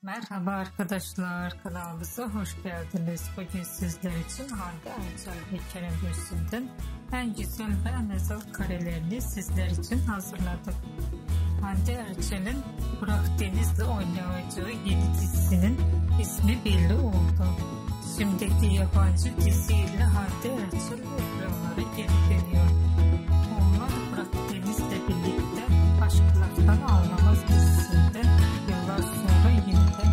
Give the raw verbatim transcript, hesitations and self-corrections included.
Merhaba arkadaşlar, kanalımıza hoş geldiniz. Bugün sizler için Hande, Ercel ve Kerem Bursin'den en güzel ve en özel karelerini sizler için hazırladık. Hande Ercel'in Burak Deniz'le oynayacağı yeni dizisinin ismi belli oldu. Şimdiki yabancı diziyle Hande Ercel ekranlara geri dönüyor. Onlar Burak Deniz'le birlikte Aşk Laftan Anlamaz dizisinde yıllar sonra yeniden